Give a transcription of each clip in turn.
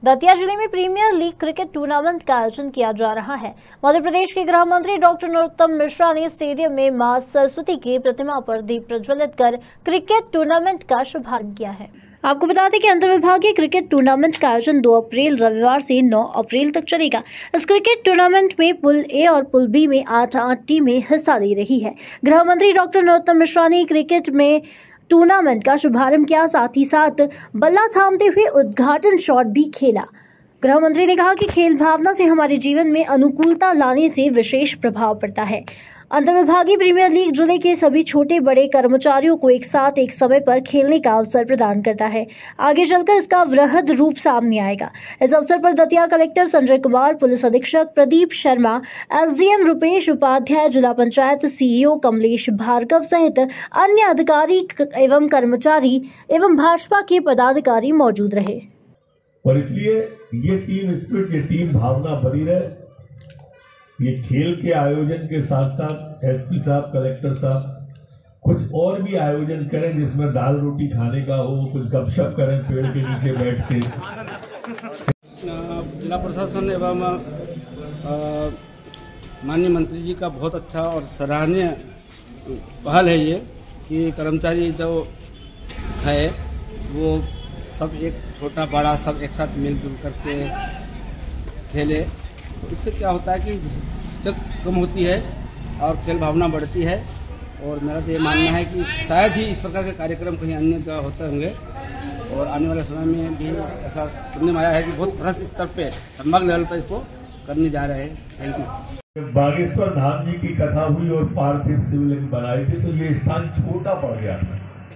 दतिया जिले में premiere league cricket tournament का आयोजन किया जा रहा है। मध्य प्रदेश के गृह मंत्री डॉक्टर नरोत्तम मिश्रा ने स्टेडियम में मां सरस्वती की प्रतिमा पर दीप प्रज्वलित कर क्रिकेट टूर्नामेंट का शुभारंभ किया है। आपको बता दें कि अंतर्विभागीय क्रिकेट टूर्नामेंट का आयोजन 2 अप्रैल रविवार से 9 अप्रैल तक चलेगा। इस क्रिकेट टूर्नामेंट में पुल ए और पुल बी में 8 टीमें हिस्सा ले रही है। गृह मंत्री डॉक्टर नरोत्तम मिश्रा ने क्रिकेट में टूर्नामेंट का शुभारंभ किया, साथ ही साथ बल्ला थामते हुए उद्घाटन शॉट भी खेला। गृह मंत्री ने कहा कि खेल भावना से हमारे जीवन में अनुकूलता लाने से विशेष प्रभाव पड़ता है। अंतर्विभागीय प्रीमियर लीग जिले के सभी छोटे बड़े कर्मचारियों को एक साथ एक समय पर खेलने का अवसर प्रदान करता है। आगे चलकर इसका वृहद रूप सामने आएगा। इस अवसर पर दतिया कलेक्टर संजय कुमार, पुलिस अधीक्षक प्रदीप शर्मा, एसडीएम रुपेश उपाध्याय, जिला पंचायत सीईओ कमलेश भार्गव सहित अन्य अधिकारी एवं कर्मचारी एवं भाजपा के पदाधिकारी मौजूद रहे। और इसलिए ये टीम स्पिरिट, ये टीम भावना बनी रहे। ये खेल के आयोजन के साथ साथ एसपी साहब, कलेक्टर साहब कुछ और भी आयोजन करें जिसमें दाल रोटी खाने का हो, कुछ गपशप करें पेड़ के नीचे बैठ के। जिला प्रशासन एवं माननीय मंत्री जी का बहुत अच्छा और सराहनीय पहल है ये कि कर्मचारी जो है वो सब एक छोटा बड़ा सब एक साथ मिलजुल करके खेले। तो इससे क्या होता है कि झिझक कम होती है और खेल भावना बढ़ती है। और मेरा तो ये मानना है कि शायद ही इस प्रकार के कार्यक्रम कहीं अन्य जगह होते होंगे और आने वाले समय में भी ऐसा सुनने में आया है कि बहुत बड़ा स्तर पे संभाग लेवल पर इसको करने जा रहे हैं। Thank you. बागेश्वर धाम जी की कथा हुई और पार्थिव शिवलिंग बनाए थे तो ये स्थान छोटा पड़ गया था।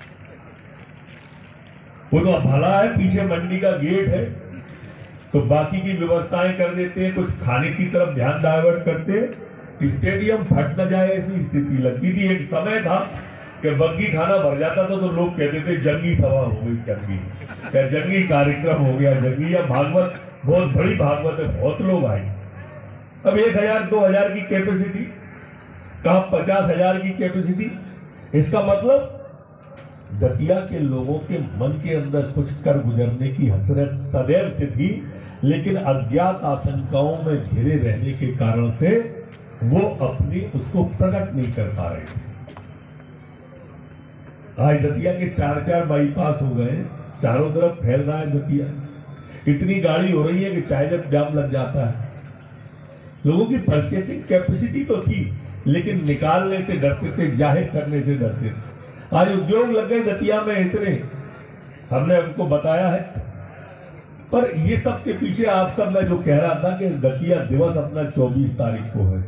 वो तो भला है, पीछे मंडी का गेट है तो बाकी की व्यवस्थाएं कर देते हैं, कुछ खाने की तरफ ध्यान डाइवर्ट करते हैं, स्टेडियम फट न जाए ऐसी स्थिति लगती थी। एक समय था कि बग्गी खाना भर जाता था तो लोग कहते थे जंगी सभा हो गई, जंगी कार्यक्रम हो गया, जंगी या भागवत, बहुत बड़ी भागवत है, बहुत लोग आए। अब 1000-2000 की कैपेसिटी, कहा 50,000 की कैपेसिटी। इसका मतलब दतिया के लोगों के मन के अंदर कुछ कर गुजरने की हसरत सदैव से थी, लेकिन अज्ञात आशंकाओं में घिरे रहने के कारण से वो अपनी उसको प्रकट नहीं कर पा रहे थे। आज दतिया के 4 बाईपास हो गए, चारों तरफ फैल रहा है दतिया। इतनी गाड़ी हो रही है कि चाहे जब जाम लग जाता है। लोगों की परचेसिंग कैपेसिटी तो थी लेकिन निकालने से डरते थे, जाहिर करने से डरते थे। आज उद्योग लग गए दतिया में इतने, हमने उनको बताया है। पर ये सब के पीछे आप सब मैं जो कह रहा था कि दतिया दिवस अपना 24 तारीख को है।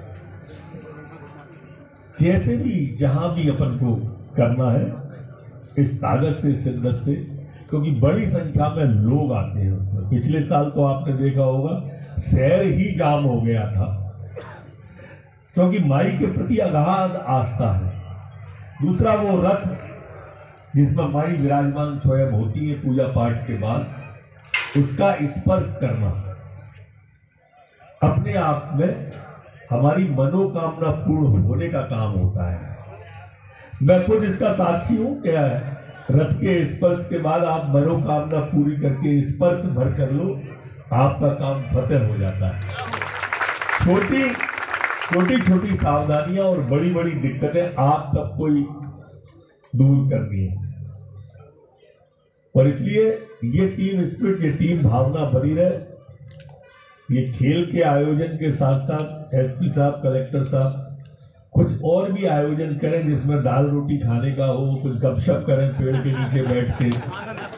जैसे भी जहां भी अपन को करना है इस ताकत से, शिद्दत से, क्योंकि बड़ी संख्या में लोग आते हैं उसमें। पिछले साल तो आपने देखा होगा शहर ही जाम हो गया था, क्योंकि माई के प्रति अगाध आस्था है। दूसरा वो रथ जिसमें माई विराजमान स्वयं होती है पूजा पाठ के बाद, उसका स्पर्श करना अपने आप में हमारी मनोकामना पूर्ण होने का काम होता है। मैं खुद इसका साक्षी हूं। क्या है, रथ के स्पर्श के बाद आप मनोकामना पूरी करके स्पर्श भर कर लो, आपका काम फतेह हो जाता है। छोटी छोटी सावधानियां और बड़ी बड़ी दिक्कतें आप सबको ही दूर करनी है। और इसलिए ये टीम स्पिरिट, ये टीम भावना बनी रहे। ये खेल के आयोजन के साथ साथ एसपी साहब, कलेक्टर साहब कुछ और भी आयोजन करें जिसमें दाल रोटी खाने का हो, कुछ गपशप करें पेड़ के नीचे बैठ के।